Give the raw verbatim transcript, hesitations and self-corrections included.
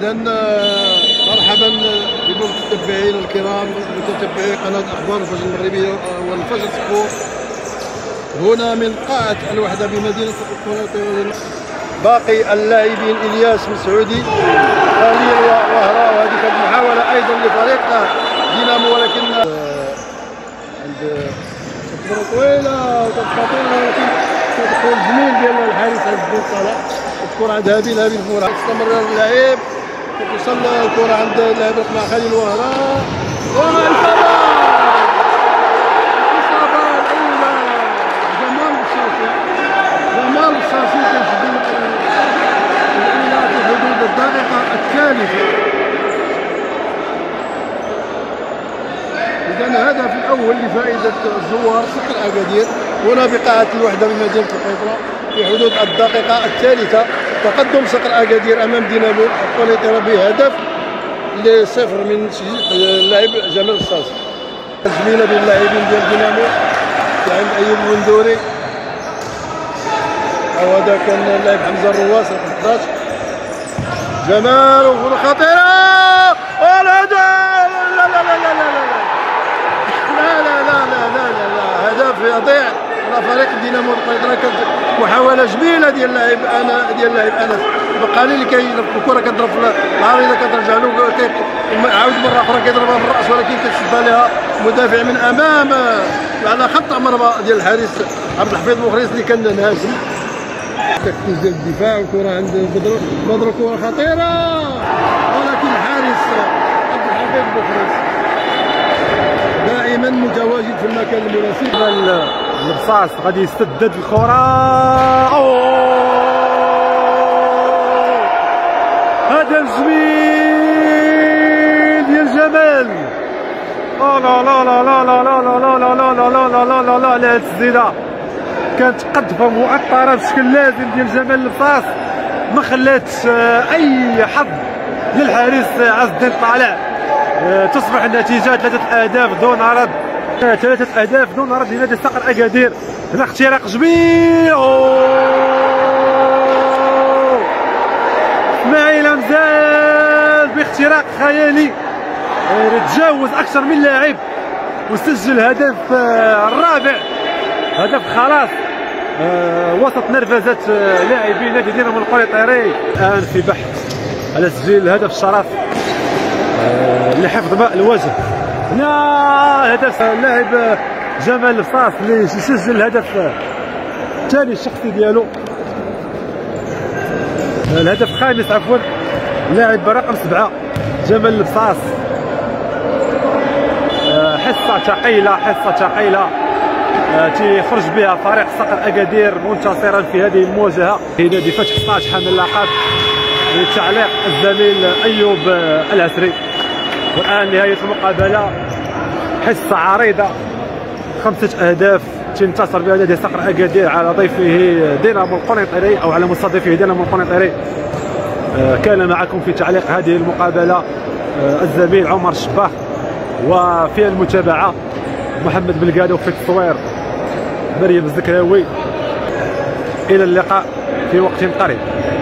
إذا مرحبا بالمتتبعين الكرام، متتبعي قناة أخبار الفجر المغربية والفجر سبور، هنا من قاعة الوحدة بمدينة القنيطرة. باقي اللاعبين إلياس مسعودي، خليل وهراء، وهذه كانت محاولة أيضا لفريق دينامو، ولكن عند كرة طويلة وخطيرة، ولكن تدخل جميل ديال الحارس عز الدين صالح. الكرة عند هابيل، هابيل الكرة استمر اللاعب، توصل الكرة عند اللاعب مع خليل وهراء، والإصابة الإصابة الأولى جمال الشاصي. جمال الشاصي كيسجل الأولى في حدود الدقيقة الثالثة. إذا الهدف الأول لفائدة الزوار صقر أكادير هنا بقاعة الوحدة بمدينة القنيطرة في حدود الدقيقة الثالثة. تقدم صقر أكادير أمام دينامو القنيطرة بهدف لصفر من اللاعب جمال الصاصي. زميلة بين اللاعبين ديال دينامو عند أيوب الوندوري، أو هذا كان اللاعب حمزة الرواس رقم أحد عشر. جمال وكرة خطيرة والهدف! لا لا لا لا لا لا لا لا لا لا لا لا هدف يضيع على فريق دينامو القنيطرة. كانت محاولة جميلة ديال اللاعب انا ديال اللاعب انس بقالي اللي كيضرب الكرة، كتضرب في العارضة كترجع له، عاود مرة أخرى كيضربها بالرأس، ولكن كتشد لها مدافع من أمام على خط مرمى ديال الحارس عبد الحفيظ مخلص اللي كان نهاجم. تركيز ديال الدفاع، والكرة عند بدر، بدر كرة خطيرة، ولكن الحارس عبد الحفيظ مخلص دائما متواجد في المكان المناسب. البصاص غادي يسدد الكرة، هذا جميل ديال جمال. لا لا لا لا لا لا لا لا لا لا لا لا لا لا لا لا لا هاد التسديده كانت قذفه مؤطره بشكل لازم ديال جمال البصاص، ما خلاتش اي حظ للحارس عز الدين طالع. تصبح النتيجه ثلاثه اهداف دون رد، ثلاثه اهداف دون رد لنادي صقر اكادير. هنا اختراق جميل، اسماعيل مزال باختراق خيالي تجاوز اكثر من لاعب وسجل هدف الرابع، هدف خلاص وسط نرفزه لاعبي نادي دينامو القنيطري. الان في بحث على تسجيل هدف الشرف لحفظ ماء الوجه. هنا هدف اللاعب جمال البصاص اللي يسجل الهدف الثاني الشخصي ديالو، الهدف الخامس عفوا، لاعب رقم سبعة جمال البصاص. حصة ثقيلة، حصة ثقيلة تيخرج بها فريق صقر أكادير منتصرا في هذه المواجهة في نادي فتح اثناش حامل اللقب بتعليق الزميل أيوب العسري. والآن نهاية المقابلة، حصة عريضة، خمسة أهداف تنتصر بها نادي صقر أكادير على ضيفه دينامو القنيطري أو على مستضيفه دينامو القنيطري. كان معكم في تعليق هذه المقابلة الزميل عمر الشباخ، وفي المتابعة محمد بلقادة وفي التصوير مريم الزكراوي. إلى اللقاء في وقت قريب.